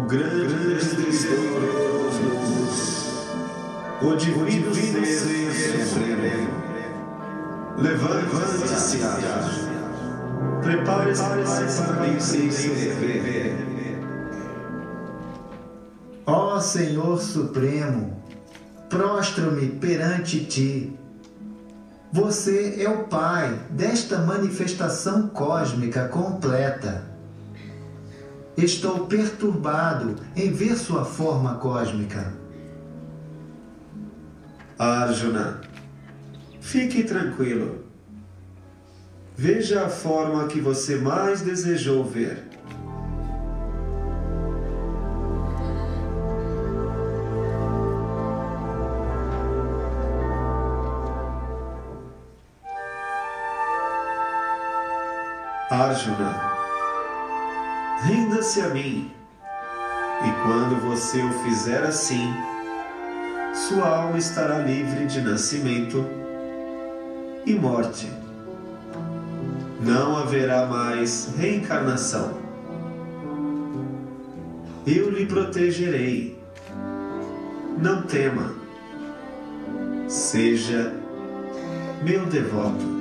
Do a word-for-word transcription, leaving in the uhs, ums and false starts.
grande destruidor dos mundos, o divino ser supremo, levante-se, prepare-se para me escrever. Ó Senhor Supremo, prostro-me perante ti. Você é o Pai desta manifestação cósmica completa. Estou perturbado em ver sua forma cósmica. Arjuna, fique tranquilo. Veja a forma que você mais desejou ver. Arjuna, renda-se a mim, e quando você o fizer assim, sua alma estará livre de nascimento e morte. Não haverá mais reencarnação. Eu lhe protegerei. Não tema. Seja meu devoto.